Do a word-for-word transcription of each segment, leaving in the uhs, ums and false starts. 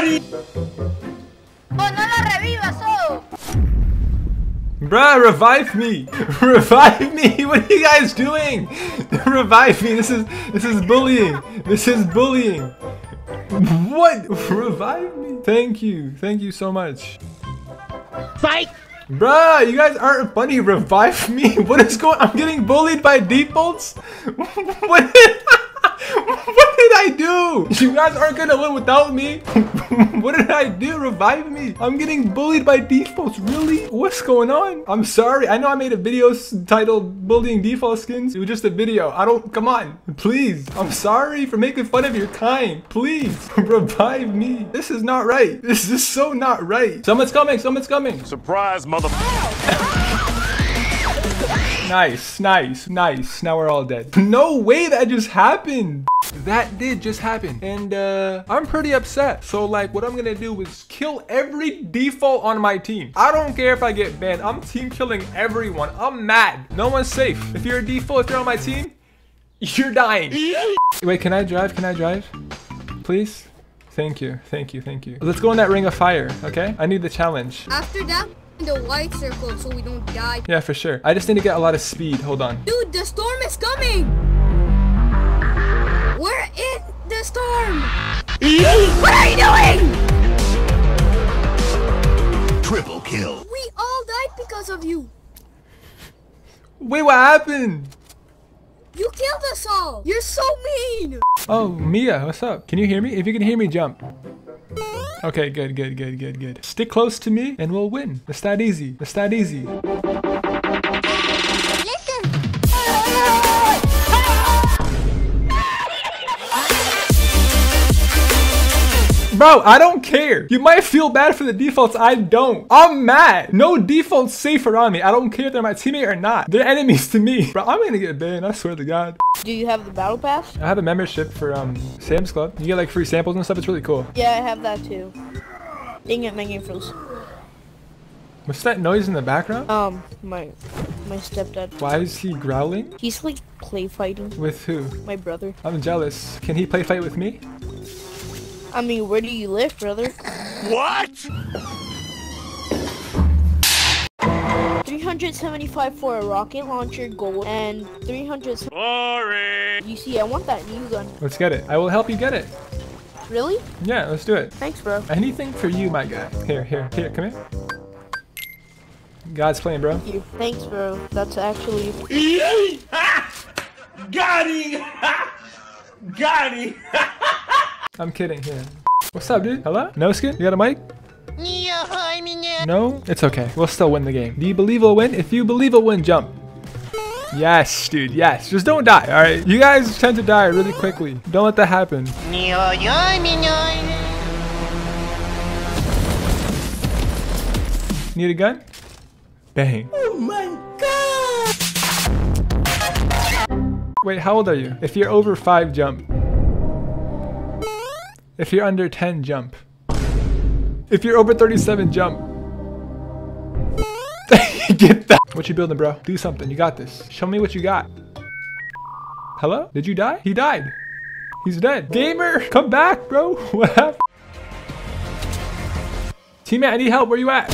Oh, no la revivas, oh. Bruh, revive me! Revive me! What are you guys doing? Revive me! This is this is bullying! This is bullying! What? Revive me! Thank you, thank you so much. Psych! Bruh, you guys aren't funny. Revive me! What is going? I'm getting bullied by defaults. What? Did, what did I do? You guys aren't gonna win without me. What did I do? Revive me! I'm getting bullied by defaults. Really? What's going on? I'm sorry. I know I made a video titled "Bullying Default Skins." It was just a video. I don't. Come on, please. I'm sorry for making fun of your kind. Please revive me. This is not right. This is so not right. Someone's coming. Someone's coming. Surprise, mother. Nice, nice, nice. Now we're all dead. No way that just happened. That did just happen. And uh, I'm pretty upset. So like what I'm gonna do is kill every default on my team. I don't care if I get banned. I'm team killing everyone. I'm mad. No one's safe. If you're a default, if you're on my team, you're dying. Wait, can I drive? Can I drive? Please? Thank you, thank you, thank you. Let's go in that ring of fire, okay? I need the challenge. After that, the white circle so we don't die. Yeah, for sure. I just need to get a lot of speed. Hold on. Dude, the storm is coming. We're in the storm. What are you doing? Triple kill. We all died because of you. Wait, what happened? You killed us all. You're so mean. Oh, Mia, what's up? Can you hear me? If you can hear me, jump. Okay, good, good, good, good, good. Stick close to me and we'll win. It's that easy. It's that easy. Bro, I don't care. You might feel bad for the defaults. I don't. I'm mad. No defaults safe around me. I don't care if they're my teammate or not. They're enemies to me. Bro, I'm gonna get banned. I swear to God. Do you have the battle pass? I have a membership for um Sam's Club. You get like free samples and stuff. It's really cool. Yeah, I have that too. Dang it, my game froze. What's that noise in the background? Um, my my stepdad. Why is he growling? He's like play fighting. With who? My brother. I'm I'm jealous. Can he play fight with me? I mean, where do you live, brother? What? three hundred seventy-five for a rocket launcher, gold, and three hundred. Boring. You see, I want that new gun. Let's get it. I will help you get it. Really? Yeah, let's do it. Thanks, bro. Anything for you, my guy. Here, here, here. Come here. God's playing, bro. Thank you. Thanks, bro. That's actually. Got him! Got him! I'm kidding. Here. What's up, dude? Hello? No skin? You got a mic? No? It's okay. We'll still win the game. Do you believe we'll win? If you believe we'll win, jump. Yes, dude. Yes. Just don't die, all right? You guys tend to die really quickly. Don't let that happen. Need a gun? Bang. Oh my god! Wait, how old are you? If you're over five, jump. If you're under ten, jump. If you're over thirty-seven, jump. Get that. What you building, bro? Do something. You got this. Show me what you got. Hello? Did you die? He died. He's dead. Gamer, come back, bro. What happened? Teammate, I need help. Where you at?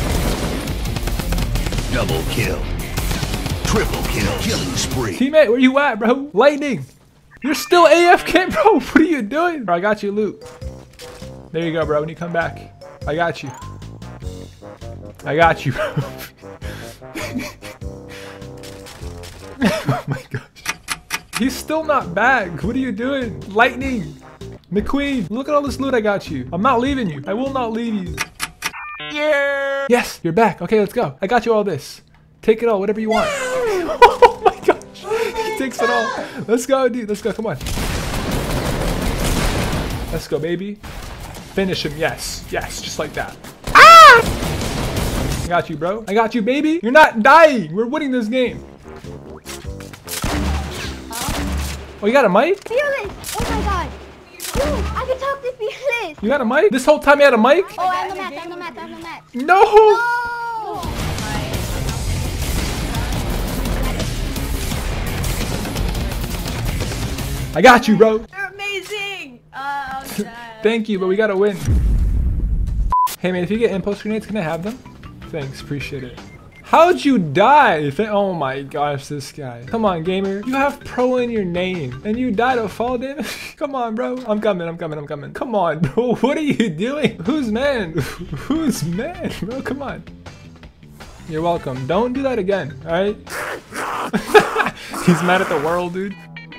Double kill. Triple kill. Killing spree. Teammate, where you at, bro? Lightning. You're still A F K, bro. What are you doing? Bro, I got you loot. There you go, bro. When you come back, I got you. I got you, bro. Oh my gosh. He's still not back. What are you doing? Lightning. McQueen, look at all this loot I got you. I'm not leaving you. I will not leave you. Yeah. Yes, you're back. Okay, let's go. I got you all this. Take it all, whatever you want. Oh my gosh. He takes it all. Let's go, dude. Let's go. Come on. Let's go, baby. Finish him. Yes. Yes. Just like that. Ah! I got you, bro. I got you, baby. You're not dying. We're winning this game. Oh, you got a mic? Fearless! Oh my god! Dude, I can talk to Fearless! You got a mic? This whole time you had a mic? Oh, I'm the match, I'm the match, I'm the match. No! No! I got you, bro. You're amazing! Oh, Thank you, but we gotta win. Hey man, if you get impulse grenades, can I have them? Thanks, appreciate it. How'd you die? Oh my gosh, this guy. Come on, gamer. You have pro in your name and you died of fall damage? Come on, bro. I'm coming, I'm coming, I'm coming. Come on, bro. What are you doing? Who's man? Who's man, bro? Come on. You're welcome. Don't do that again, all right? He's mad at the world, dude.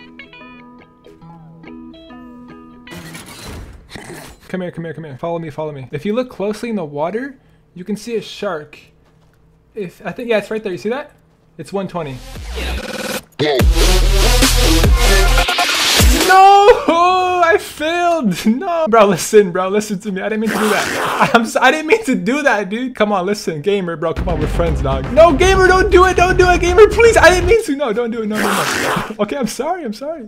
Come here, come here, come here. Follow me, follow me. If you look closely in the water, you can see a shark. If I think, yeah, it's right there. You see that? It's one twenty. No! Oh, I failed. No, bro, listen, bro, listen to me. I didn't mean to do that. I'm so, I didn't mean to do that, dude. Come on, listen, gamer, bro. Come on, we're friends, dog. No, gamer, don't do it. Don't do it, gamer, please. I didn't mean to. No, don't do it. No, no, no. Okay, I'm sorry. I'm sorry.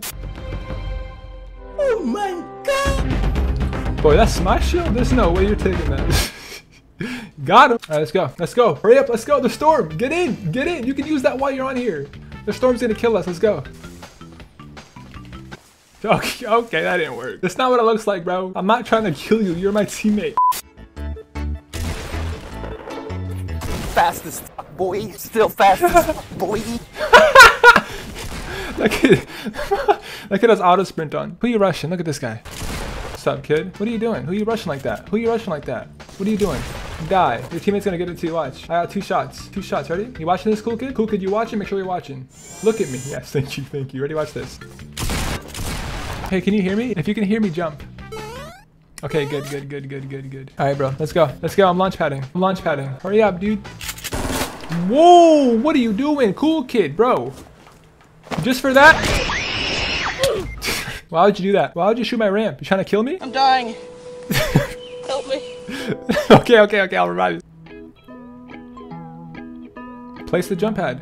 Oh my god! Boy, that's my shield. There's no way you're taking that. Got him. All right, let's go. Let's go. Hurry up. Let's go. The storm. Get in. Get in. You can use that while you're on here. The storm's gonna kill us. Let's go. Okay, okay, that didn't work. That's not what it looks like, bro. I'm not trying to kill you. You're my teammate. Fast as fuck, boy. Still fast as fuck, boy. That kid, that kid has auto sprint on. Who you rushing? Look at this guy. What's up, kid? What are you doing? Who you rushing like that? Who you rushing like that? What are you doing? Die. Your teammate's gonna get it to you. Watch. I got two shots. Two shots. Ready? You watching this, cool kid? Cool kid, you watching? Make sure you're watching. Look at me. Yes, thank you, thank you. Ready? Watch this. Hey, can you hear me? If you can hear me, jump. Okay, good, good, good, good, good, good. All right, bro. Let's go. Let's go. I'm launch padding. I'm launch padding. Hurry up, dude. Whoa! What are you doing? Cool kid, bro. Just for that? Why would you do that? Why would you shoot my ramp? You trying to kill me? I'm dying. Help me. Okay, okay, okay. I'll revive you. Place the jump pad.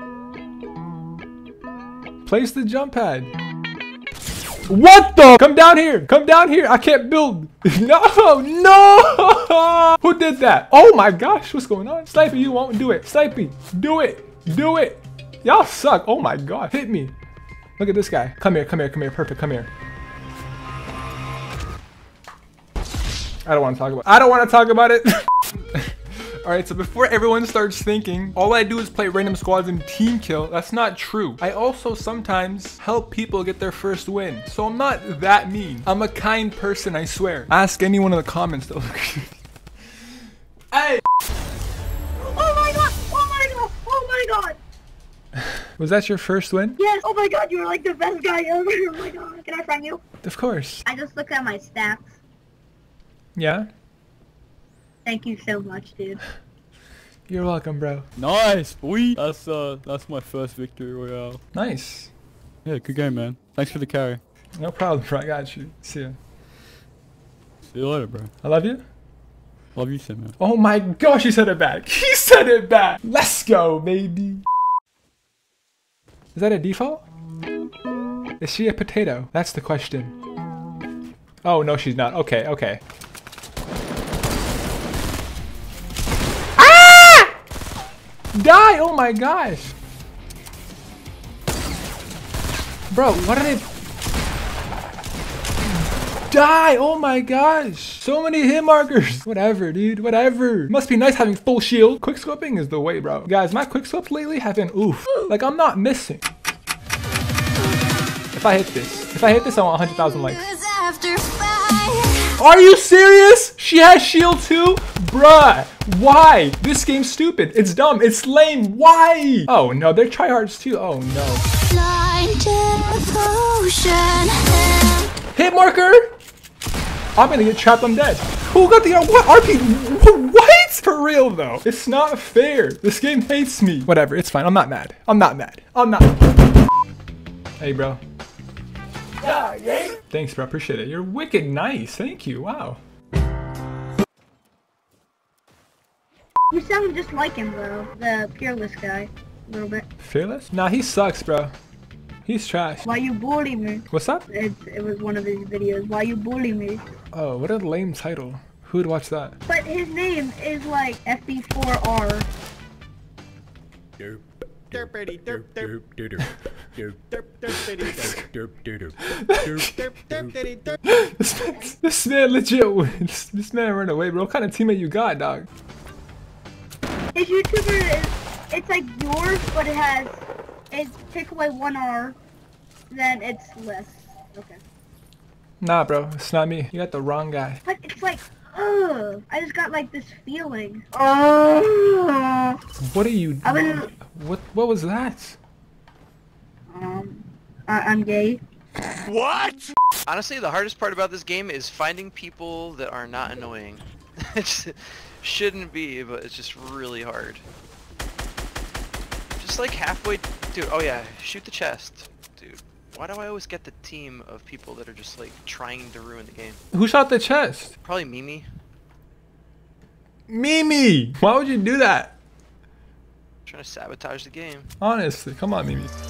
Place the jump pad. What the? Come down here. Come down here. I can't build. No, no. Who did that? Oh my gosh. What's going on? Snipey, you won't do it. Snipey, do it. Do it. Y'all suck. Oh my god. Hit me. Look at this guy. Come here. Come here. Come here. Perfect. Come here. I don't want to talk about it. I don't want to talk about it. Alright, so before everyone starts thinking, all I do is play random squads and team kill, that's not true. I also sometimes help people get their first win. So I'm not that mean. I'm a kind person, I swear. Ask anyone in the comments though. Hey! Oh my god! Oh my god! Oh my god! Was that your first win? Yes! Oh my god, you were like the best guy ever! Oh my god! Can I friend you? Of course. I just looked at my stats. Yeah? Thank you so much, dude. You're welcome, bro. Nice, boy. That's uh, that's my first victory royale. Nice. Yeah, good game, man. Thanks for the carry. No problem, bro. I got you. See ya. See you later, bro. I love you. Love you too, man. Oh my gosh, he said it back. He said it back. Let's go, baby. Is that a default? Is she a potato? That's the question. Oh, no, she's not. Okay, okay. Die! Oh my gosh! Bro, what did it... Die! Oh my gosh! So many hit markers! Whatever, dude. Whatever. Must be nice having full shield. Quickscoping is the way, bro. Guys, my quickscopes lately have been oof. Like, I'm not missing. If I hit this. If I hit this, I want one hundred thousand likes. Are you serious? She has shield too? Bruh, why? This game's stupid. It's dumb. It's lame. Why? Oh no, they're tryhards too. Oh no. Hit marker? I'm gonna get trapped. I'm dead. Who got the uh, what R P? What? For real though. It's not fair. This game hates me. Whatever. It's fine. I'm not mad. I'm not mad. I'm not. Hey, bro. Thanks, bro. Appreciate it. You're wicked nice. Thank you. Wow. You sound just like him, bro. The Peerless guy. A little bit. Fearless? Nah, he sucks, bro. He's trash. Why you bully me? What's up? It, it was one of his videos. Why you bully me? Oh, what a lame title. Who'd watch that? But his name is like F B four R. Derp, derp, derp, derp, derp. this, man, this man legit. This, this man ran away, bro. What kind of teammate you got, dog? His YouTuber is, it's like yours, but it has, it take away one R, then it's less. Okay. Nah, bro, it's not me. You got the wrong guy. But it's like, ugh, I just got like this feeling. Oh. What are you? I've been, What? What was that? um, I, I'm gay. What? Honestly, the hardest part about this game is finding people that are not annoying. It just shouldn't be, but it's just really hard. Just like halfway, dude. Oh yeah, shoot the chest, dude. Why do I always get the team of people that are just like trying to ruin the game? Who shot the chest? Probably Mimi. Mimi! Why would you do that? Trying to sabotage the game. Honestly, come on, Mimi.